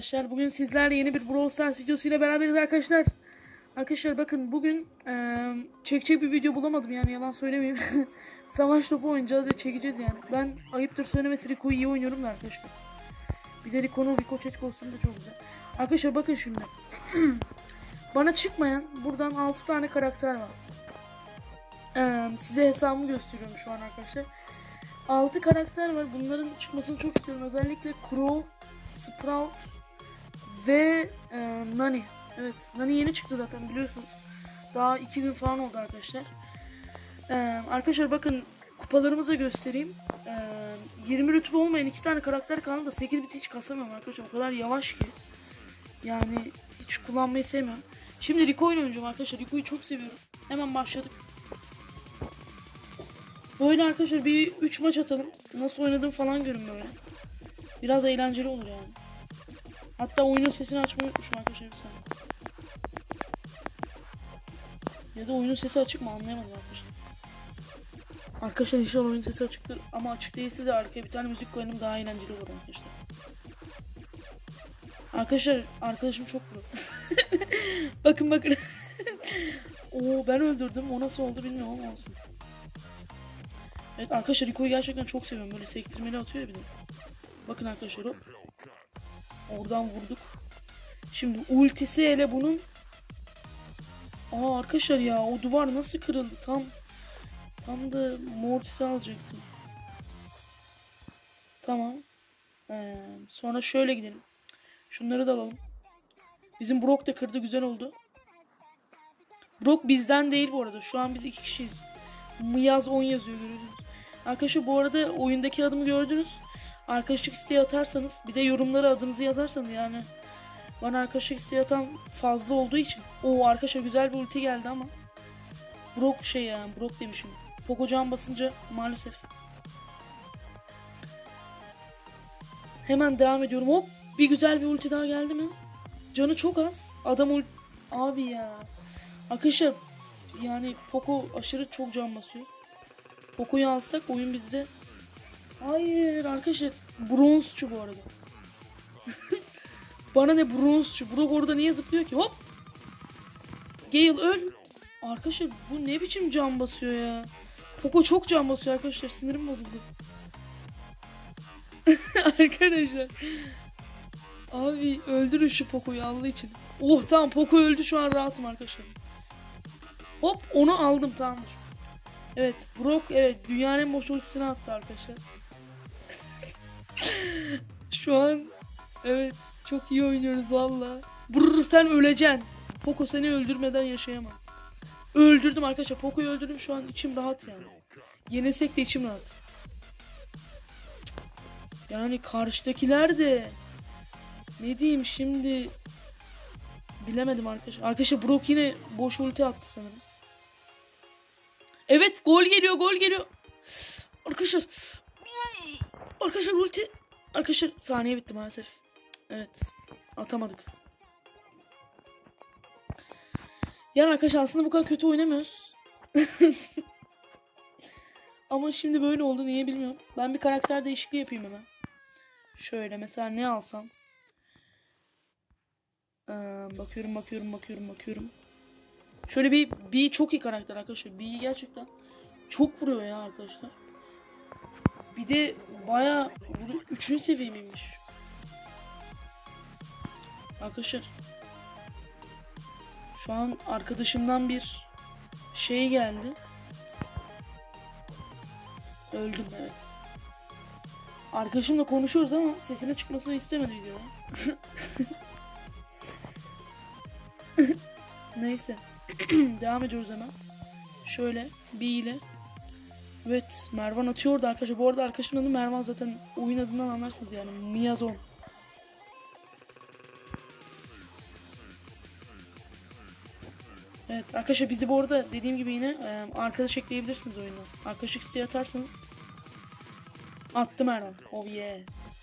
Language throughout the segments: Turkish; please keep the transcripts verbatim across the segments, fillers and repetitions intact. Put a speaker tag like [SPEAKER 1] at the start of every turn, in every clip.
[SPEAKER 1] arkadaşlar. Bugün sizlerle yeni bir Brawl Stars videosu ile beraberiz arkadaşlar. Arkadaşlar bakın bugün e, çekecek bir video bulamadım, yani yalan söylemeyeyim. Savaş topu oynayacağız ve çekeceğiz yani. Ben ayıptır söylemesi Rico'yu iyi oynuyorum da arkadaşlar. Bir de Rico'nun Rico Chat kostümü de çok güzel. Arkadaşlar bakın şimdi. Bana çıkmayan buradan altı tane karakter var. E, size hesabımı gösteriyorum şu an arkadaşlar. altı karakter var. Bunların çıkmasını çok istiyorum. Özellikle Crow, Sprout ve e, Nani. Evet, Nani yeni çıktı zaten biliyorsunuz. Daha iki gün falan oldu arkadaşlar. E, arkadaşlar bakın kupalarımıza göstereyim. E, yirmi rütbe olmayan iki tane karakter kaldı da sekiz bit hiç kasamıyorum arkadaşlar. O kadar yavaş ki. Yani hiç kullanmayı sevmiyorum. Şimdi Rico ile oynayacağım arkadaşlar. Rico'yu çok seviyorum. Hemen başladık. Böyle arkadaşlar bir üç maç atalım. Nasıl oynadım falan görün böyle. Biraz eğlenceli olur yani. Hatta oyunun sesini açmayı unutmuşum arkadaşlar bir saniye. Ya da oyunun sesi açık mı anlayamadım arkadaşlar. Arkadaşlar inşallah oyunun sesi açıktır. Ama açık değilse de arkaya bir tane müzik koyalım, daha eğlenceli olur arkadaşlar. Arkadaşlar arkadaşım çok pro. Bakın bakın. Oo, ben öldürdüm. O nasıl oldu bilmiyorum ama olsun. Evet arkadaşlar Rico'yu gerçekten çok seviyorum. Böyle sektirmeli atıyor ya bir de. Bakın arkadaşlar hop. Oradan vurduk. Şimdi ultisi hele bunun. Aa arkadaşlar ya o duvar nasıl kırıldı tam. Tam da mortisi alacaktım. Tamam. Ee, sonra şöyle gidelim. Şunları da alalım. Bizim Brock da kırdı, güzel oldu. Brock bizden değil bu arada. Şu an biz iki kişiyiz. Miyaz on yazıyor, görüyorsunuz. Arkadaşlar bu arada oyundaki adımı gördünüz. Arkadaşlık isteği atarsanız, bir de yorumlara adınızı yazarsanız, yani bana arkadaşlık isteği atan fazla olduğu için. Oo arkadaşlar güzel bir ulti geldi ama Brock şey yani Brock demişim. Poco can basınca maalesef. Hemen devam ediyorum. Hop bir güzel bir ulti daha geldi mi? Canı çok az. Adam ult... Abi ya. Arkadaşlar yani Poco aşırı çok can basıyor. Poco'yu alsak oyun bizde. Hayır arkadaşlar. Bronzçu bu arada. Bana ne bronzçu. Brock orada niye zıplıyor ki? Hop. Gale öl. Arkadaşlar bu ne biçim can basıyor ya. Poco çok can basıyor arkadaşlar. Sinirim bozuldu. Arkadaşlar. Abi öldürün şu Poco'yu Allah için. Oh tamam Poco öldü, şu an rahatım arkadaşlar. Hop onu aldım, tamamdır. Evet Brock evet dünyanın en boş ultisini attı arkadaşlar. Şu an evet çok iyi oynuyoruz valla. Brrr sen öleceksin. Poco seni öldürmeden yaşayamam. Öldürdüm arkadaşlar. Poco'yu öldürdüm, şu an içim rahat yani. Yenilsek de içim rahat. Yani karşıdakiler de ne diyeyim şimdi bilemedim arkadaşlar. Arkadaşlar Brock yine boş ulti attı sanırım. Evet gol geliyor gol geliyor. Arkadaşlar. Arkadaşlar ulti. Arkadaşlar saniye bitti maalesef. Evet atamadık. Yani arkadaşlar aslında bu kadar kötü oynamıyoruz. Ama şimdi böyle oldu, niye bilmiyorum. Ben bir karakter değişikliği yapayım hemen. Şöyle mesela ne alsam. Ee, bakıyorum bakıyorum bakıyorum bakıyorum. Şöyle bir bir çok iyi karakter arkadaşlar. Bir gerçekten çok vuruyor ya arkadaşlar. Bir de bayağı vuruyor. Üçüncü seviye miymiş? Arkadaşlar. Şu an arkadaşımdan bir şey geldi. Öldüm evet. Arkadaşımla konuşuyoruz ama sesine çıkmasını istemedi videoda. Neyse. Devam ediyoruz hemen. Şöyle bir ile. Evet Mervan atıyordu arkadaşlar. Bu arada arkadaşımın adı Mervan, zaten oyun adından anlarsınız yani. Miyazon. Evet arkadaşlar bizi bu arada dediğim gibi yine e, arkadaş ekleyebilirsiniz oyuna. Arkadaşlık isteği atarsanız. Attım Mervan. Oh yeah.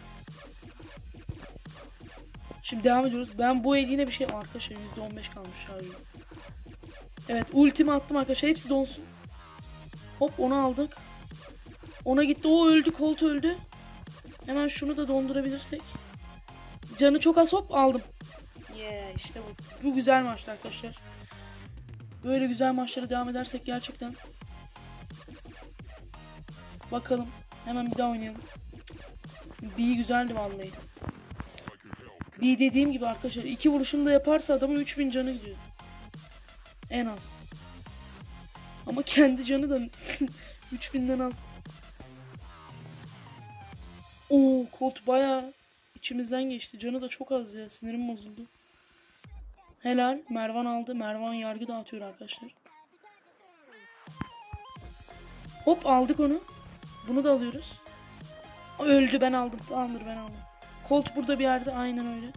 [SPEAKER 1] Şimdi devam ediyoruz. Ben bu el yine bir şey arkadaşlar yüzde on beş kalmış harcı. Evet ultimi attım arkadaşlar, hepsi donsun. Hop onu aldık. Ona gitti, o öldü, Colt öldü. Hemen şunu da dondurabilirsek. canı çok az, hop aldım. Yeah, işte bu. Bu güzel maçtı arkadaşlar. Böyle güzel maçlara devam edersek gerçekten. Bakalım. Hemen bir daha oynayalım. B güzeldi vallahi. B dediğim gibi arkadaşlar, iki vuruşunu da yaparsa adamın üç bin canı gidiyor. En az. Ama kendi canı da üç binden az. Oo, Colt bayağı içimizden geçti. Canı da çok az ya. Sinirim bozuldu. Helal. Mervan aldı. Mervan yargı dağıtıyor arkadaşlar. Hop aldık onu. Bunu da alıyoruz. Öldü, ben aldım. Tamamdır, ben aldım. Colt burada bir yerde. Aynen öyle.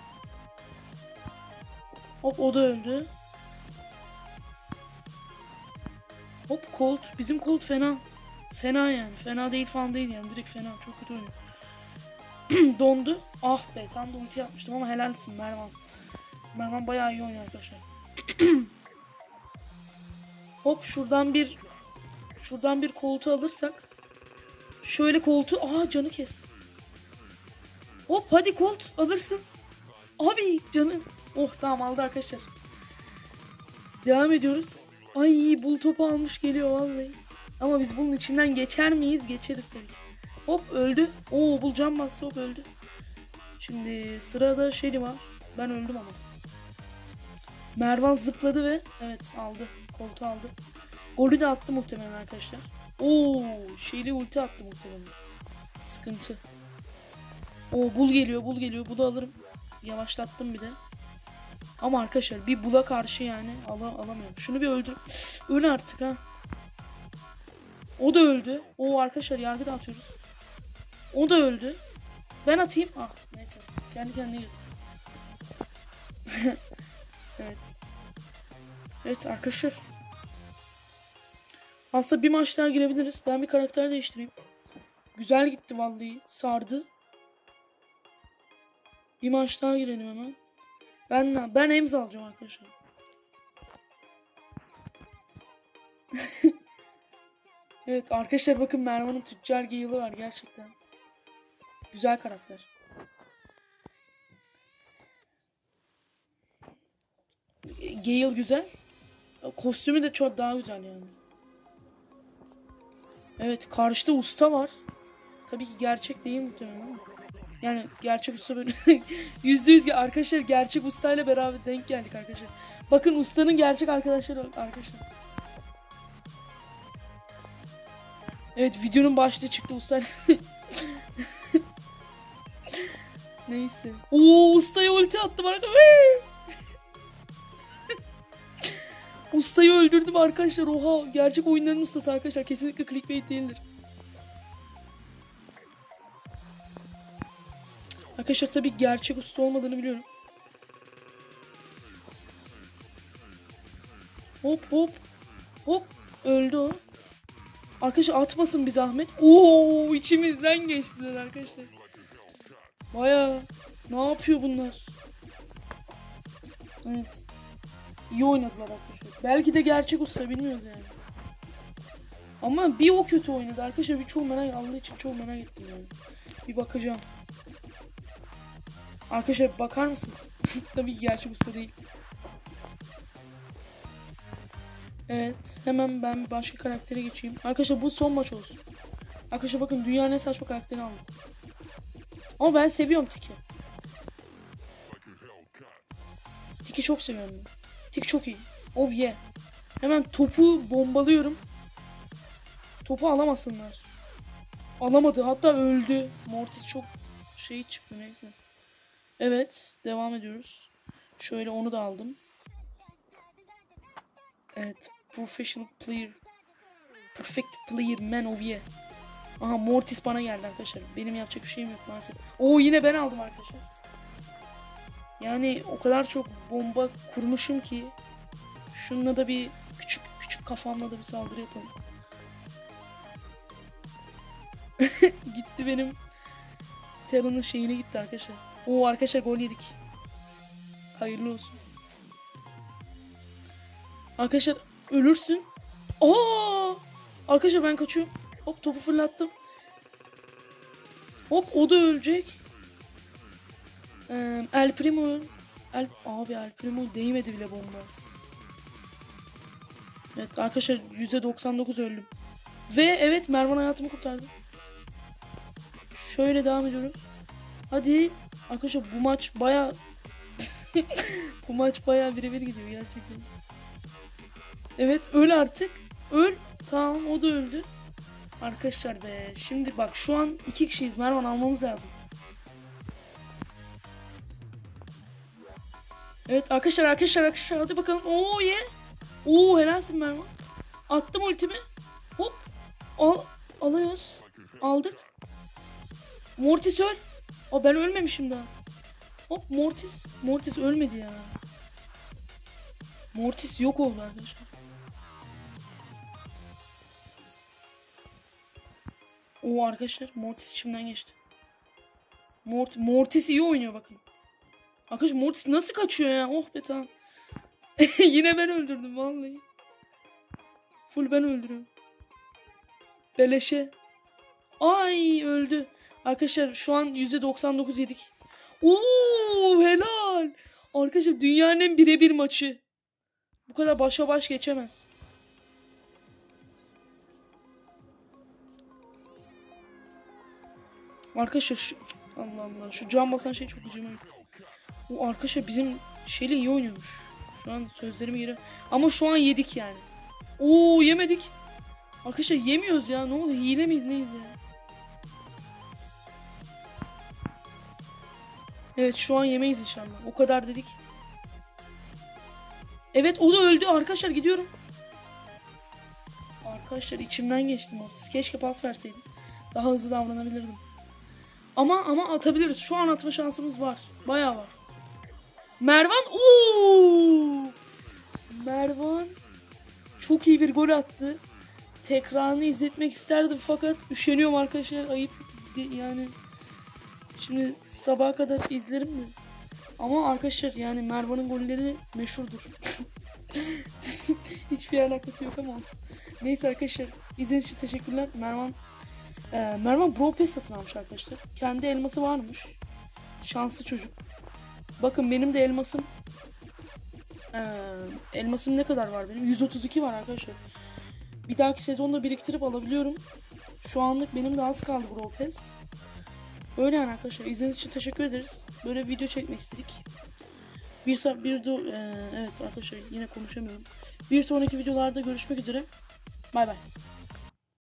[SPEAKER 1] Hop o da öldü. Hop Colt. Bizim Colt fena. Fena yani. Fena değil falan değil yani. Direkt fena. Çok kötü oynuyor. Dondu. Ah be, tam da ulti yapmıştım ama helalsin Mervan. Mervan bayağı iyi oynuyor arkadaşlar. Hop şuradan bir şuradan bir koltuğu alırsak. Şöyle koltuğu. Aa, canı kes. Hop hadi Colt alırsın. Abi canı. Oh tamam, aldı arkadaşlar. Devam ediyoruz. Ay, bul topu almış geliyor vallahi. Ama biz bunun içinden geçer miyiz? Geçeriz tabii. Hop öldü. Oo, bul can bastı, hop öldü. Şimdi sırada Shelly var. Ben öldüm ama. Mervan zıpladı ve evet aldı. Koltuğu aldı. Golü de attı muhtemelen arkadaşlar. Oo, Shelly ulti attı muhtemelen. Sıkıntı. Oo, bul geliyor, bul geliyor. Bulu alırım. Yavaşlattım bir de. Ama arkadaşlar bir bula karşı yani ala, alamıyorum. Şunu bir öldür. Öl artık ha. O da öldü. Oo arkadaşlar, yargı dağıtıyoruz. O da öldü. Ben atayım. Ah neyse. Kendi kendine girdi. Evet. Evet arkadaşlar. Aslında bir maç daha girebiliriz. Ben bir karakter değiştireyim. Güzel gitti vallahi. Sardı. Bir maç daha girelim hemen. Ben ben emz alacağım arkadaşlar. Evet arkadaşlar, bakın Mervan'ın tüccar Gale'ı var gerçekten. Güzel karakter. Gale güzel. Kostümü de çok daha güzel yani. Evet, karşıda usta var. Tabii ki gerçek değil muhtemelen ama. Yani gerçek usta böyle yüzde yüz arkadaşlar, gerçek ustayla beraber denk geldik arkadaşlar. Bakın ustanın gerçek arkadaşları arkadaşlar. Evet, videonun başlığı çıktı usta. Neyse. Oo, ustaya ulti attım arkadaşlar. Ustayı öldürdüm arkadaşlar. Oha, gerçek oyunların ustası arkadaşlar. Kesinlikle clickbait değildir. Arkadaşlar tabii gerçek usta olmadığını biliyorum. Hop hop. Hop. Öldü o. Arkadaşlar atmasın bir zahmet. Oo, içimizden geçtiler arkadaşlar. Baya ne yapıyor bunlar? Evet. İyi oynadılar arkadaşlar. Belki de gerçek usta, bilmiyoruz yani. Ama bir o kötü oynadı arkadaşlar. Bir çok merak, Allah için çok merak ettim yani. Bir bakacağım. Arkadaşlar bakar mısınız? Tabii ki gerçek usta değil. Evet, hemen ben başka karaktere geçeyim. Arkadaşlar bu son maç olsun. Arkadaşlar bakın, dünyanın en saçma karakterini aldım. Ama ben seviyorum Tiki. Tiki çok seviyorum. Tiki çok iyi. Oh yeah. Hemen topu bombalıyorum. Topu alamasınlar. Alamadı, hatta öldü. Mortis çok şey çıktı, neyse. Evet, devam ediyoruz. Şöyle onu da aldım. Evet, professional player. Perfect player man of yeah. Aha, Mortis bana geldi arkadaşlar. Benim yapacak bir şeyim yok maalesef. Oo, yine ben aldım arkadaşlar. Yani o kadar çok bomba kurmuşum ki. Şununla da bir küçük küçük kafamla da bir saldırı yapalım. Gitti benim. Terran'ın şeyine gitti arkadaşlar. Oo arkadaşlar, gol yedik. Hayırlı olsun. Arkadaşlar ölürsün. Aa! Arkadaşlar ben kaçıyorum. Hop, topu fırlattım. Hop, o da ölecek. Ee, El Primo. El, abi El Primo değmedi bile bomba. Evet arkadaşlar yüzde doksan dokuz öldüm. Ve evet Mervan hayatımı kurtardı. Şöyle devam ediyoruz. Hadi. Arkadaşlar bu maç baya bu maç baya birebir gidiyor gerçekten. Evet öl artık. Öl. Tamam o da öldü. Arkadaşlar be. Şimdi bak şu an iki kişiyiz. Mervan almamız lazım. Evet arkadaşlar arkadaşlar arkadaşlar hadi bakalım. Oo ye. Oo helalsin Mervan. Attım ultimi. Hop. Al alıyoruz. Aldık. Mortis öl. Aa ben ölmemişim daha. Hop Mortis. Mortis ölmedi ya. Mortis yok oldu arkadaşlar. Oo arkadaşlar Mortis içimden geçti. Mort Mortis iyi oynuyor bakın. Arkadaşlar Mortis nasıl kaçıyor ya? Oh be tamam. Yine ben öldürdüm vallahi. Full ben öldürüyorum. Beleşe. Ay öldü. Arkadaşlar şu an yüzde doksan dokuz yedik. Oo helal. Arkadaşlar dünyanın en birebir maçı. Bu kadar başa baş geçemez. Arkadaşlar şu Allah Allah şu cam basan şey çok acıma gitti. O arkadaşlar bizim şeyle iyi oynuyormuş. Şu an sözlerimi geri. Ama şu an yedik yani. Oo yemedik. Arkadaşlar yemiyoruz ya. Ne oldu? Hile miyiz neyiz ya? Evet şu an yemeyiz inşallah. O kadar dedik. Evet o da öldü. Arkadaşlar gidiyorum. Arkadaşlar içimden geçtim Mortis. Keşke pas verseydim. Daha hızlı davranabilirdim. Ama ama atabiliriz. Şu an atma şansımız var. Bayağı var. Mervan ooo! Mervan çok iyi bir gol attı. Tekrarını izletmek isterdim fakat üşeniyorum arkadaşlar. Ayıp yani. Şimdi sabaha kadar izlerim mi? Ama arkadaşlar yani Mervan'ın golleri meşhurdur. Hiçbir alakası yok ama olsun. Neyse arkadaşlar izlediğiniz için teşekkürler. Mervan e, Mervan Brawl Pass satın almış arkadaşlar. Kendi elması varmış. Şanslı çocuk. Bakın benim de elmasım e, elmasım ne kadar var benim? yüz otuz iki var arkadaşlar. Bir dahaki sezonda biriktirip alabiliyorum. Şu anlık benim de az kaldı Brawl Pass. Öyle yani arkadaşlar. İzlediğiniz için teşekkür ederiz. Böyle video çekmek istedik. Bir saat bir do e, evet arkadaşlar yine konuşamıyorum. Bir sonraki videolarda görüşmek üzere. Bay bay.